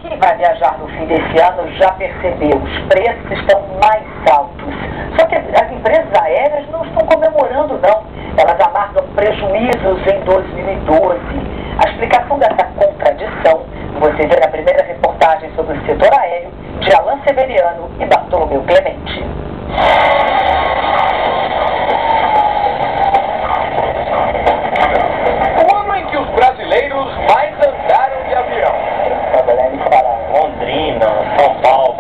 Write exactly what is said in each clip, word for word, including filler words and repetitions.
Quem vai viajar no fim desse ano já percebeu, os preços estão mais altos. Só que as empresas aéreas não estão comemorando, não. Elas amargam prejuízos em dois mil e doze. A explicação dessa contradição você vê na primeira reportagem sobre o setor aéreo de Alan Severiano e Bartolomeu Clemente. O ano em que os brasileiros mais andaram de avião. Trabalhando para Londrina, São Paulo.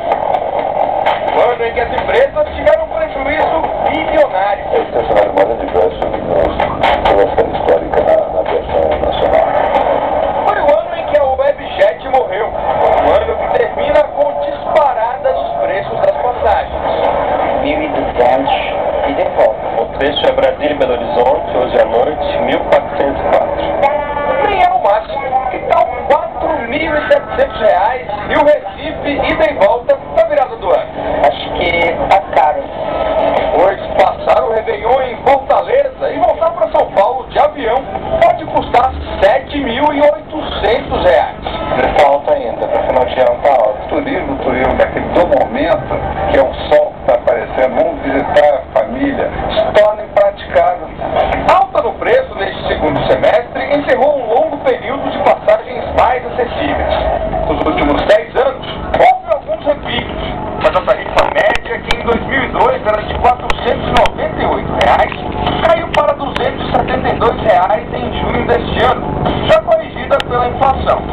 O ano em que as empresas tiveram um prejuízo bilionário. Esse é o cenário mais adverso pela série histórica na, na aviação nacional. Foi o ano em que a Webjet morreu. O ano que termina com disparada nos preços das passagens. mil e duzentos e de volta. O preço é Brasília e Belo Horizonte, hoje à noite, mil quatrocentos e quatro. Nem é o máximo. Que tal quatro mil e setecentos reais e o Recife ida e volta na virada do ano? Acho que tá caro. Pois passar o Réveillon em Fortaleza e voltar para São Paulo de avião pode custar sete mil e oitocentos reais. Está alto ainda, para final de ano está alto. Turismo, turismo daquele do momento, que é o sol que está aparecendo, vamos visitar a família, se torna impraticável. Alta no preço neste segundo semestre encerrou um longo período de passagens mais acessíveis. Nos últimos dez anos, houve alguns repicos, mas a tarifa média, que em dois mil e dois era de quatrocentos e noventa e oito reais, caiu para duzentos e setenta e dois reais em junho deste ano, já corrigida pela inflação.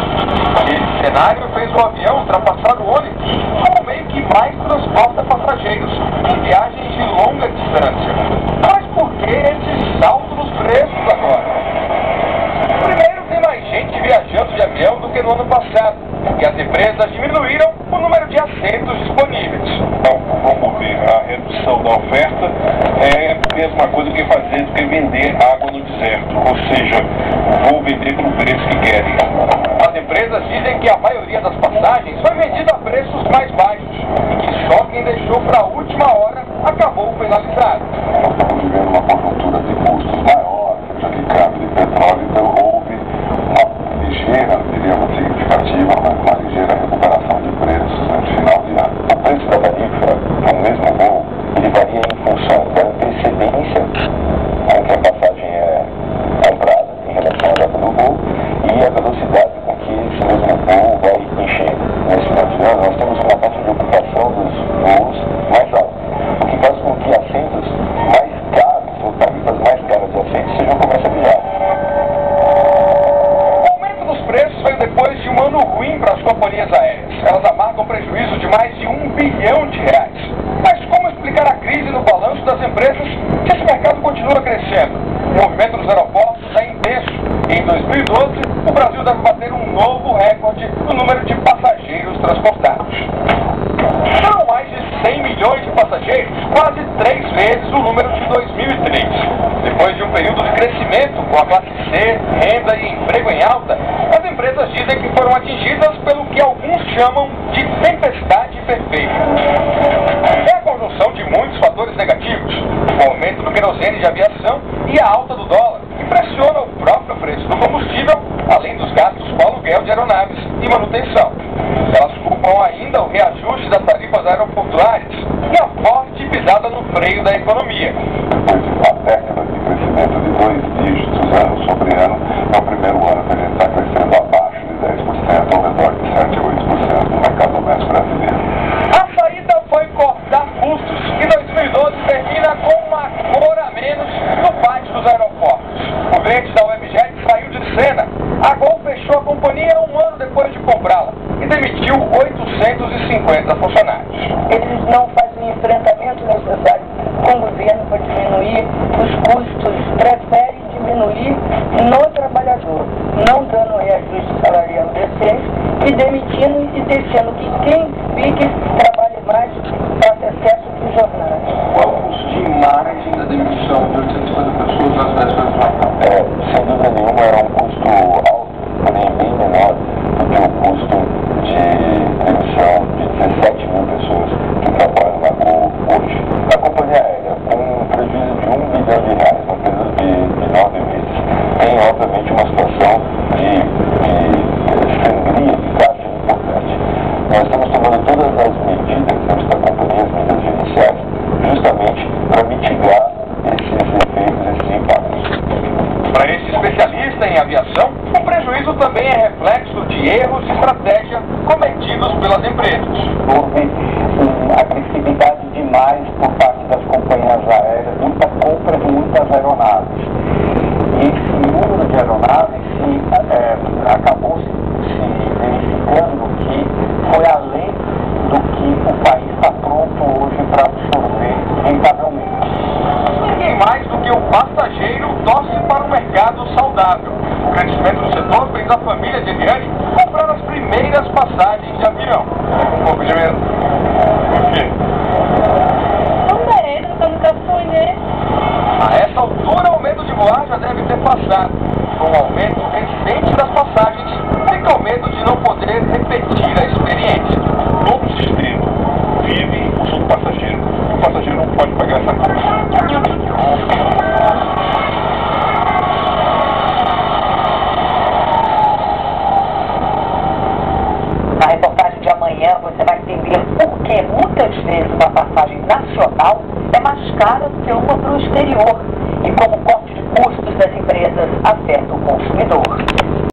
Esse cenário fez o avião ultrapassar o ônibus como o meio que mais transporta passageiros em viagens de longa distância. Mas por que esse salto nos preços agora? Primeiro, tem mais gente viajando de avião do que no ano passado, e as empresas diminuíram o número de assentos disponíveis. Então, vamos ver, a redução da oferta é a mesma coisa que fazer do que vender água no deserto, ou seja, vou vender pelo preço que querem. As empresas dizem que a maioria das passagens foi vendida a preços mais baixos e que só quem deixou para a última hora acabou penalizado. Nós estamos vivendo uma conjuntura de custos maior, seja de câmbio de petróleo, então houve uma ligeira, diríamos significativa, mas uma ligeira recuperação de preços no final de ano. O preço da tarifa, no mesmo voo, ele varia em função da antecedência com que a passagem é comprada em relação à data do voo e a velocidade com que esse mesmo voo vai encher. Nesse final de ano, nós temos uma taxa de ocupação dos voos mais alta, o que faz com que assentos mais caros, ou tarifas mais caras de assentos, sejam comercializados. O aumento dos preços veio depois de um ano ruim para as companhias aéreas. Elas amargam prejuízo de mais de um bilhão de reais. Mas como explicar a crise no balanço das empresas se esse mercado continua crescendo? O movimento nos aeroportos é intenso. E em dois mil e doze, o Brasil deve bater um novo recorde no número de passageiros transportados. São mais de cem milhões de passageiros, quase três vezes o número de dois mil e três. Depois de um período de crescimento com a classe C, renda e emprego em alta, as empresas dizem que foram atingidas pelo que alguns chamam de tempestade perfeita. É a conjunção de muitos fatores negativos, o aumento do querosene de aviação e a alta do dólar, que pressiona o próprio preço do combustível, além dos gastos com aluguel de aeronaves e manutenção. Elas culpam ainda o reajuste das tarifas aeroportuárias e a forte pisada no freio da economia. Depois de uma década de crescimento de dois dígitos ano sobre ano, é o primeiro ano que a gente está crescendo abaixo de dez por cento, ao redor de sete a oito por cento no mercado doméstico brasileiro. A saída foi cortar custos e dois mil e doze termina com uma cor a menos no pátio dos aeroportos. O cliente da Webjet saiu de cena. A Gol fechou a companhia um ano depois de comprá-la e demitiu oitocentos e cinquenta funcionários. Eles não fazem o enfrentamento necessário com o governo para diminuir os custos, preferem diminuir no trabalhador, não dando reajuste salarial decente e demitindo e deixando que quem fique trabalhe mais faça excesso de jornada. Qual o custo de imagem da demissão de oitocentas e cinquenta pessoas nas vésperas do Natal? É, sem dúvida nenhuma, é um custo alto, porém bem menor do que o custo de demissão de dezessete mil pessoas que trabalham na Gol hoje. A companhia aérea, com um prejuízo de um bilhão de reais no período de, de nove meses, tem obviamente uma situação de, de sangria de caixa importante. de estratégia cometidos pelas empresas. Houve uma agressividade demais por parte das companhias aéreas, muita compra de muitas aeronaves. E esse número de aeronaves se, é, acabou se, se verificando que foi além do que o país está pronto hoje para absorver rentavelmente. Ninguém mais do que o passageiro torce para um mercado saudável. O crescimento do setor fez a família de Eliane comprar as primeiras passagens de avião. Um pouco de medo. Por quê? Não medo, eu nunca fui, né? A essa altura, o medo de voar já deve ter passado. Com o aumento recente das passagens, fica o medo de não poder repetir a experiência. Todo o sistema vive o uso do passageiro. O passageiro não pode pagar essa conta. Na reportagem de amanhã você vai entender por que muitas vezes uma passagem nacional é mais cara do que uma para o exterior e como o corte de custos das empresas afeta o consumidor.